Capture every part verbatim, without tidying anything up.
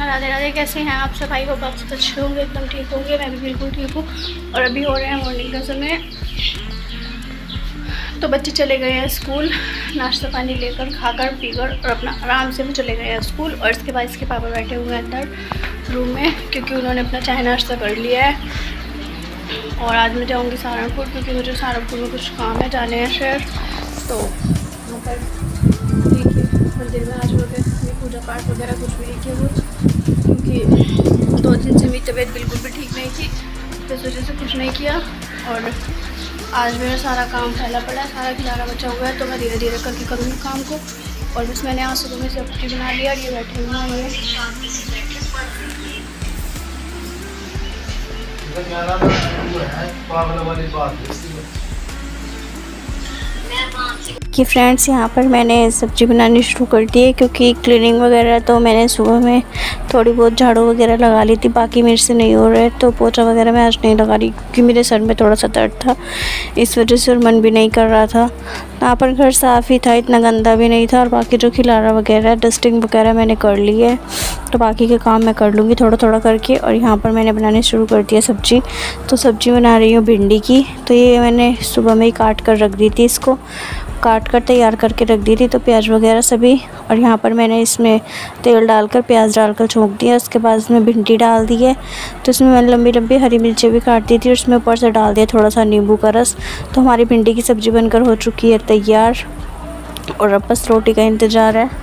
कृष्णा, राधे राधे। कैसे हैं आप सब? आई होप आप सब अच्छे होंगे, एकदम ठीक होंगे। मैं भी बिल्कुल ठीक हूँ। और अभी हो रहे हैं मॉर्निंग का समय। तो बच्चे चले गए हैं स्कूल, नाश्ता पानी लेकर, खाकर पीकर, और अपना आराम से भी चले गए हैं स्कूल। और इसके बाद इसके पापा बैठे हुए हैं अंदर रूम में, क्योंकि उन्होंने अपना चाय नाश्ता कर लिया है। और आज मैं जाऊँगी सहारनपुर, क्योंकि मुझे सहारनपुर में कुछ काम है, जाने हैं शहर। तो वहाँ पर देखिए मंदिर में आज वगैरह पूजा पाठ वगैरह कुछ भी देखिए वो, क्योंकि दो दिन से मेरी तबीयत बिल्कुल भी ठीक नहीं थी, तो इस वजह से कुछ नहीं किया। और आज मेरा सारा काम फैला पड़ा है, सारा खिलाना बचा हुआ है, तो मैं धीरे धीरे करके करूँगी काम को। और बस मैंने आज सुबह में सब्जी बना लिया और ये बैठे हुए हैं। कि फ्रेंड्स यहाँ पर मैंने सब्ज़ी बनानी शुरू कर दी है, क्योंकि क्लीनिंग वगैरह तो मैंने सुबह में थोड़ी बहुत झाड़ू वगैरह लगा ली थी, बाकी मेरे से नहीं हो रहा है। तो पोछा वगैरह मैं आज नहीं लगा रही, क्योंकि मेरे सर में थोड़ा सा दर्द था, इस वजह से, और मन भी नहीं कर रहा था। यहाँ पर घर साफ़ ही था, इतना गंदा भी नहीं था। और बाकी जो खिलारा वगैरह डस्टिंग वगैरह मैंने कर ली है, तो बाकी के काम मैं कर लूँगी थोड़ा थोड़ा करके। और यहाँ पर मैंने बनाने शुरू कर दिया सब्ज़ी। तो सब्ज़ी बना रही हूँ भिंडी की। तो ये मैंने सुबह में ही काट कर रख दी थी, इसको काट कर तैयार करके रख दी थी, तो प्याज वगैरह सभी। और यहाँ पर मैंने इसमें तेल डालकर प्याज डालकर छोंक दिया। उसके बाद इसमें भिंडी डाल दी है। तो इसमें मैंने लंबी लंबी हरी मिर्चें भी काट दी थी, और उसमें ऊपर से डाल दिया थोड़ा सा नींबू का रस। तो हमारी भिंडी की सब्ज़ी बनकर हो चुकी है तैयार, और अब बस रोटी का इंतज़ार है।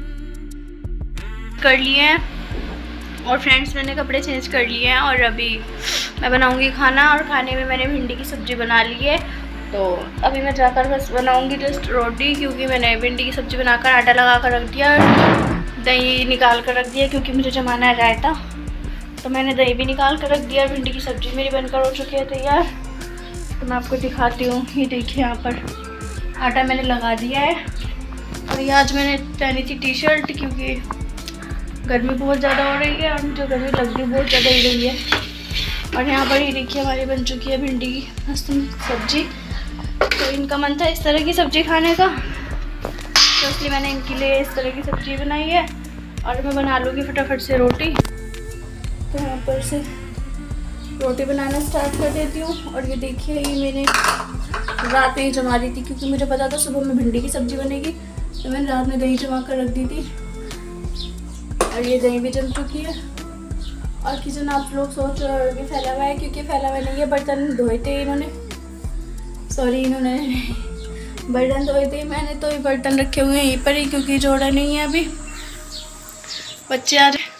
कर लिए हैं। और फ्रेंड्स मैंने कपड़े चेंज कर लिए हैं, और अभी मैं बनाऊँगी खाना। और खाने में मैंने भिंडी की सब्ज़ी बना ली है। तो अभी मैं जाकर बस बनाऊंगी जस्ट रोटी, क्योंकि मैंने भिंडी की सब्ज़ी बनाकर आटा लगा कर रख दिया, दही निकाल कर रख दिया, क्योंकि मुझे जमाना है रायता। तो मैंने दही भी निकाल कर रख दिया। भिंडी की सब्ज़ी मेरी बनकर हो चुकी है तैयार। तो मैं आपको दिखाती हूँ। ये देखिए यहाँ पर आटा मैंने लगा दिया है। और ये आज मैंने पहनी थी टी शर्ट, क्योंकि गर्मी बहुत ज़्यादा हो रही है, और मुझे गर्मी लग भी बहुत ज़्यादा ही रही है। और यहाँ पर ये देखिए हमारी बन चुकी है भिंडी की मस्त सब्ज़ी। तो इनका मन था इस तरह की सब्ज़ी खाने का, तो इसलिए मैंने इनके लिए इस तरह की सब्ज़ी बनाई है। और मैं बना लूँगी फटाफट से रोटी। तो यहाँ पर से रोटी बनाना स्टार्ट कर देती हूँ। और ये देखिए ये मैंने रात में ही जमा दी थी, क्योंकि मुझे पता था सुबह में भिंडी की सब्ज़ी बनेगी, तो मैंने रात में दही जमा कर रख दी थी। और ये दही भी जम चुकी है। और किचन आप लोग सोच रहे हो कि फैला हुआ है, क्योंकि फैला हुआ नहीं है, बर्तन धोए थे इन्होंने, सॉरी इन्होंने बर्तन धोए थे। मैंने तो ये बर्तन रखे हुए हैं यहीं पर ही, क्योंकि जोड़ा नहीं है अभी। बच्चे आ रहे।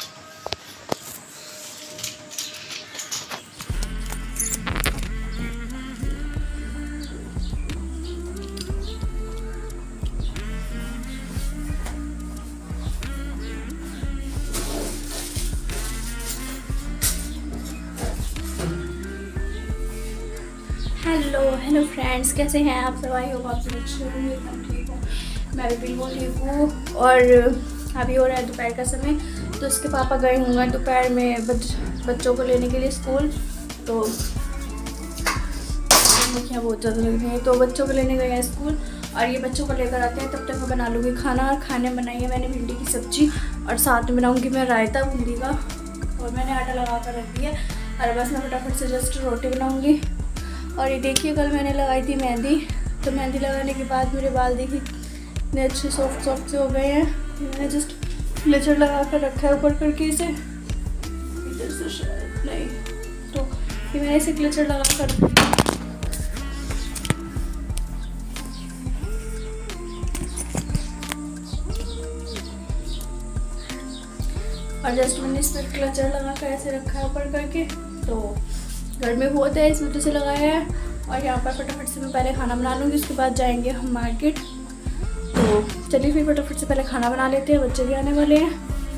हेलो हेलो फ्रेंड्स, कैसे हैं आप सब? आई होप आप सब अच्छे होंगे, एकदम ठीक हूँ। मैं भी बिल्कुल ठीक हूँ। और अभी हो रहा है दोपहर का समय। तो इसके पापा गए होंगे दोपहर में बच, बच्चों को लेने के लिए स्कूल। तो क्या बहुत ज़्यादा लग रही है। तो बच्चों को लेने गए हैं स्कूल, और ये बच्चों को लेकर आते हैं, तब तक मैं बना लूँगी खाना। और खाने बनाई है मैंने भिंडी की सब्ज़ी, और साथ में बनाऊँगी मैं रायता भिंडी का। और मैंने आटा लगा कर रख दिया, और बस मैं फटाफट से जस्ट रोटी बनाऊँगी। और ये देखिए कल मैंने लगाई थी मेहंदी। तो मेहंदी लगाने के बाद मेरे बाल देखिए इतने अच्छे सॉफ्ट सॉफ्ट से हो गए हैं। मैंने जस्ट क्लेचर लगा कर रखा है ऊपर करके इसे, इधर से शायद नहीं, तो ये मैंने इसे क्लेचर लगा कर रखा है। और जस्ट मैंने इस पर क्लेचर लगा कर ऐसे रखा है ऊपर करके। तो गर्मी बहुत है, इस वजह से लगाया है। और यहाँ पर फटाफट से मैं पहले खाना बना लूँगी, उसके बाद जाएंगे हम मार्केट। तो चलिए फिर फटाफट से पहले खाना बना लेते हैं, बच्चे भी आने वाले हैं।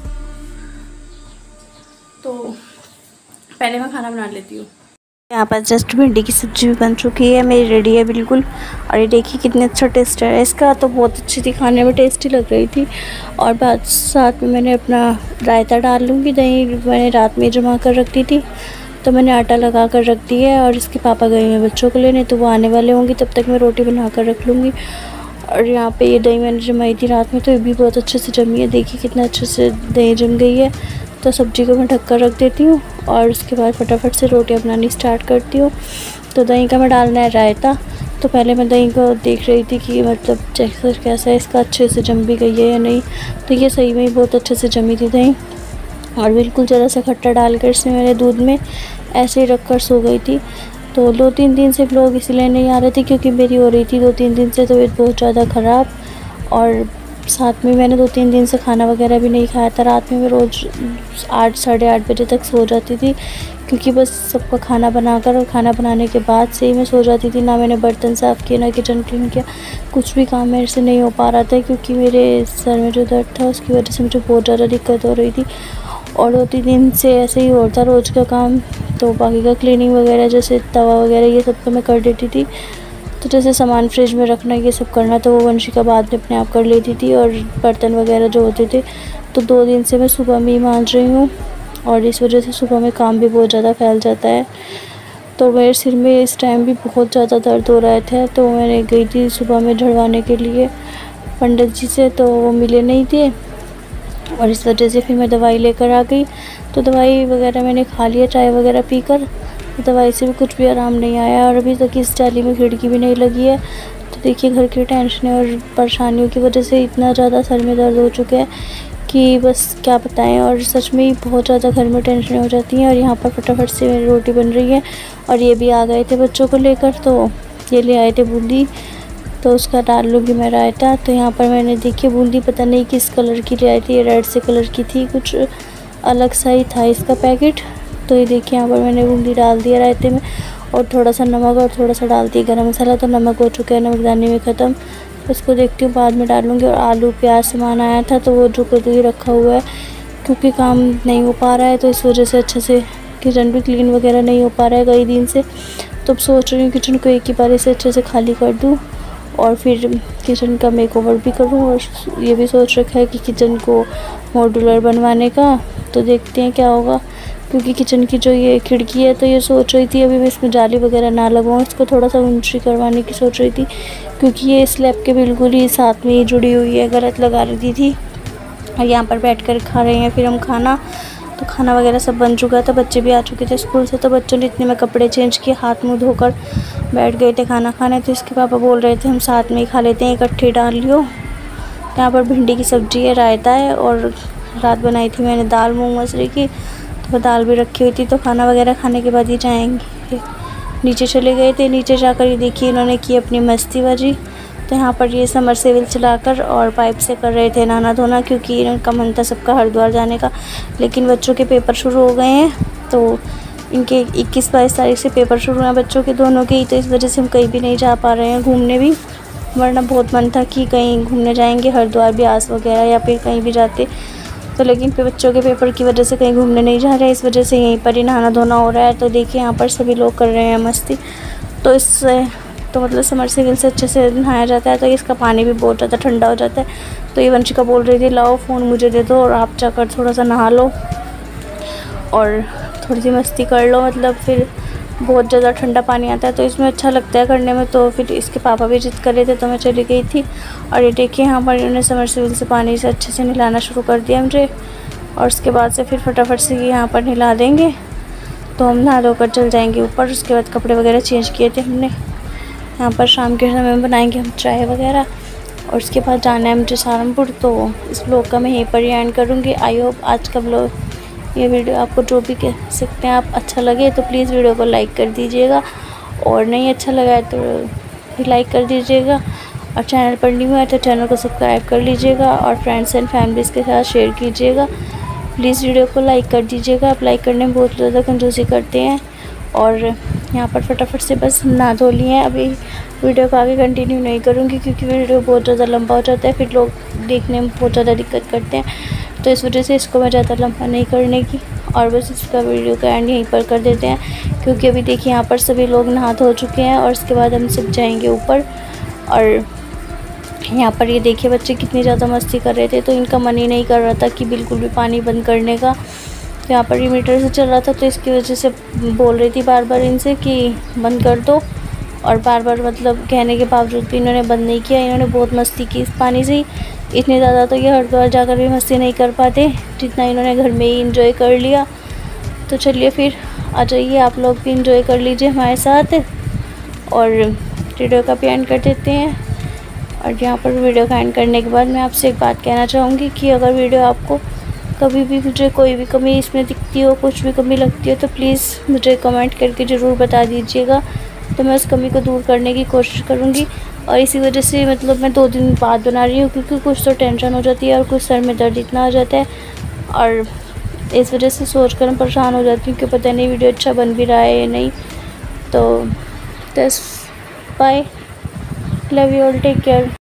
तो पहले मैं खाना बना लेती हूँ। यहाँ पर जस्ट भिंडी की सब्ज़ी भी बन चुकी है मेरी, रेडी है बिल्कुल। और ये देखिए कितने अच्छा टेस्ट है इसका, तो बहुत अच्छी थी, खाने में टेस्टी लग रही थी। और बाद साथ में मैंने अपना रायता डाल लूँगी। दही मैंने रात में जमा कर रख दी थी, तो मैंने आटा लगा कर रख दिया है। और इसके पापा गए हैं बच्चों को लेने, तो वो आने वाले होंगे, तब तक मैं रोटी बना कर रख लूँगी। और यहाँ पे ये दही मैंने जमाई थी रात में, तो ये भी बहुत अच्छे से जमी है। देखिए कितना अच्छे से दही जम गई है। तो सब्ज़ी को मैं ढक कर रख देती हूँ और उसके बाद फटाफट से रोटियाँ बनानी स्टार्ट करती हूँ। तो दही का मैं डालना है रायता। तो पहले मैं दही को देख रही थी कि मतलब टेक्सचर कैसा है इसका, अच्छे से जम भी गई है या नहीं। तो ये सही में बहुत अच्छे से जमी थी दही, और बिल्कुल ज़रा सा खट्टा डालकर इसमें मैंने दूध में ऐसे ही रख कर सो गई थी। तो दो तीन दिन से व्लॉग इसलिए नहीं आ रहे थे क्योंकि मेरी हो रही थी दो तीन दिन से तबीयत बहुत ज़्यादा ख़राब, और साथ में मैंने दो तीन दिन से खाना वगैरह भी नहीं खाया था। रात में मैं रोज़ आठ साढ़े आठ बजे तक सो जाती थी क्योंकि बस सबका खाना बनाकर और खाना बनाने के बाद से ही मैं सो जाती थी। ना मैंने बर्तन साफ़ किए, ना किचन क्लीन किया, कुछ भी काम मेरे से नहीं हो पा रहा था क्योंकि मेरे सर में जो दर्द था उसकी वजह से मुझे बहुत ज़्यादा दिक्कत हो रही थी। और दो तीन दिन से ऐसे ही होता रोज़ का काम। तो बाकी का क्लीनिंग वगैरह जैसे तवा वगैरह ये सब तो मैं कर देती थी। तो जैसे सामान फ्रिज में रखना ये सब करना तो वो वंशिका बाद में अपने आप कर लेती थी, और बर्तन वगैरह जो होते थे तो दो दिन से मैं सुबह में ही मांज रही हूँ, और इस वजह से सुबह में काम भी बहुत ज़्यादा फैल जाता है। तो मेरे सिर में इस टाइम भी बहुत ज़्यादा दर्द हो रहा था। तो मैंने गई थी सुबह में झड़वाने के लिए पंडित जी से, तो वो मिले नहीं थे और इस वजह से फिर मैं दवाई लेकर आ गई। तो दवाई वगैरह मैंने खा लिया चाय वगैरह पीकर, तो दवाई से भी कुछ भी आराम नहीं आया, और अभी तक इस जाली में खिड़की भी नहीं लगी है। तो देखिए घर की टेंशन और परेशानियों की वजह से इतना ज़्यादा सर में दर्द हो चुका है कि बस क्या बताएं। और सच में ही बहुत ज़्यादा घर में टेंशन हो जाती हैं। और यहाँ पर फटाफट से मेरी रोटी बन रही है, और ये भी आ गए थे बच्चों को लेकर, तो ये ले आए थे बूंदी, तो उसका डाल लूँगी मैं रायता। तो यहाँ पर मैंने देखी बूंदी पता नहीं किस कलर की ले आई थी, ये रेड से कलर की थी, कुछ अलग सा ही था इसका पैकेट। तो ये देखिए यहाँ पर मैंने बूंदी डाल दिया रायते में, और थोड़ा सा नमक और थोड़ा सा डाल दिया गरम मसाला। तो नमक हो चुका है नमकदानी में ख़त्म, इसको देखती हूँ बाद में डालूँगी। और आलू प्याज सामान आया था तो वो जो कर ही रखा हुआ है क्योंकि काम नहीं हो पा रहा है, तो इस वजह से अच्छे से किचन भी क्लीन वगैरह नहीं हो पा रहा है कई दिन से। तो अब सोच रही हूँ किचन को एक ही बार से अच्छे से खाली कर दूँ और फिर किचन का मेकओवर भी करूँ। और ये भी सोच रखा है कि किचन को मॉड्यूलर बनवाने का, तो देखते हैं क्या होगा। क्योंकि किचन की जो ये खिड़की है तो ये सोच रही थी अभी मैं इसमें जाली वगैरह ना लगवाऊँ, इसको थोड़ा सा ऊंची करवाने की सोच रही थी क्योंकि ये स्लैब के बिल्कुल ही साथ में ही जुड़ी हुई है, गलत लगा रही थी। और यहाँ पर बैठ कर खा रहे हैं फिर हम खाना। तो खाना वगैरह सब बन चुका था, बच्चे भी आ चुके थे स्कूल से, तो बच्चों ने इतने में कपड़े चेंज किए, हाथ मुँह धोकर बैठ गए थे खाना खाने। तो इसके पापा बोल रहे थे हम साथ में ही खा लेते हैं, इकट्ठे डाल लियो। यहाँ पर भिंडी की सब्ज़ी है, रायता है, और रात बनाई थी मैंने दाल मूंग मसूरी की, तो दाल भी रखी हुई थी। तो खाना वगैरह खाने के बाद ही जाएंगे, नीचे चले गए थे। नीचे जाकर ये देखिए इन्होंने की अपनी मस्ती बाजी। तो यहाँ पर ये समरसेबल चलाकर और पाइप से कर रहे थे नहाना धोना, क्योंकि इनका मन था सबका हरिद्वार जाने का, लेकिन बच्चों के पेपर शुरू हो गए हैं। तो इनके इक्कीस बाईस तारीख से पेपर शुरू हैं बच्चों के दोनों के ही, तो इस वजह से हम कहीं भी नहीं जा पा रहे हैं घूमने भी, वरना बहुत मन था कि कहीं घूमने जाएंगे हरिद्वार ब्यास वगैरह या फिर कहीं भी जाते। तो लेकिन फिर बच्चों के पेपर की वजह से कहीं घूमने नहीं जा रहे, इस वजह से यहीं पर ही नहाना धोना हो रहा है। तो देखिए यहाँ पर सभी लोग कर रहे हैं मस्ती। तो इससे तो मतलब समरसेबल से अच्छे से नहाया जाता है, तो इसका पानी भी बहुत ज़्यादा ठंडा हो जाता है। तो ये वंशिका बोल रही थी लाओ फ़ोन मुझे दे दो और आप जाकर थोड़ा सा नहा लो और थोड़ी सी मस्ती कर लो, मतलब फिर बहुत ज़्यादा ठंडा पानी आता है तो इसमें अच्छा लगता है करने में। तो फिर इसके पापा भी जिद कर रहे थे तो मैं चली गई थी। और ये देखिए यहाँ पर इन्होंने समरसेबल से पानी से अच्छे से नहलाना शुरू कर दिया मुझे, और उसके बाद से फिर फटाफट से यहाँ पर नहला देंगे तो हम नहा धोकर चल जाएंगे ऊपर। उसके बाद कपड़े वगैरह चेंज किए थे हमने। यहाँ पर शाम के समय में बनाएंगे हम चाय वगैरह, और उसके बाद जाना है मुझे सहारनपुर। तो इस ब्लॉग का मैं यहीं पर ही एंड करूँगी। आई होप आज का ब्लॉग ये वीडियो आपको जो भी कह सकते हैं आप अच्छा लगे तो प्लीज़ वीडियो को लाइक कर दीजिएगा, और नहीं अच्छा लगा है तो भी लाइक कर दीजिएगा, और चैनल पर न्यू है तो चैनल को सब्सक्राइब कर लीजिएगा, और फ्रेंड्स एंड फैमिलीज़ के साथ शेयर कीजिएगा। प्लीज़ वीडियो को लाइक कर दीजिएगा, आप लाइक करने में बहुत ज़्यादा कंजूसी करते हैं। और यहाँ पर फटाफट से बस नहा धो लिए हैं। अभी वीडियो को आगे कंटिन्यू नहीं करूँगी क्योंकि वीडियो बहुत ज़्यादा लंबा हो जाता है, फिर लोग देखने में बहुत ज़्यादा दिक्कत करते हैं, तो इस वजह से इसको मैं ज़्यादा लंबा नहीं करने की, और बस इसका वीडियो का एंड यहीं पर कर देते हैं। क्योंकि अभी देखिए यहाँ पर सभी लोग नहा धो चुके हैं, और उसके बाद हम सब जाएंगे ऊपर। और यहाँ पर ये देखिए बच्चे कितनी ज़्यादा मस्ती कर रहे थे, तो इनका मन ही नहीं कर रहा था कि बिल्कुल भी पानी बंद करने का। तो यहाँ पर ये मीटर से चल रहा था तो इसकी वजह से बोल रही थी बार बार इनसे कि बंद कर दो, और बार बार मतलब कहने के बावजूद भी इन्होंने बंद नहीं किया। इन्होंने बहुत मस्ती की इस पानी से ही, इतनी ज़्यादा तो ये हरिद्वार जाकर भी मस्ती नहीं कर पाते जितना इन्होंने घर में ही इंजॉय कर लिया। तो चलिए फिर आ जाइए, आप लोग भी इंजॉय कर लीजिए हमारे साथ और वीडियो का भी एंड कर देते हैं। और यहाँ पर वीडियो का एंड करने के बाद मैं आपसे एक बात कहना चाहूँगी कि अगर वीडियो आपको कभी भी मुझे कोई भी कमी इसमें दिखती हो, कुछ भी कमी लगती हो, तो प्लीज़ मुझे कमेंट करके ज़रूर बता दीजिएगा, तो मैं उस कमी को दूर करने की कोशिश करूँगी। और इसी वजह से मतलब मैं दो दिन बाद बना रही हूँ, क्योंकि कुछ तो टेंशन हो जाती है और कुछ सर में दर्द इतना हो जाता है, और इस वजह से सोच कर मैं परेशान हो जाती हूँ कि पता नहीं वीडियो अच्छा बन भी रहा है या नहीं। तो बस bye, love you all, take care.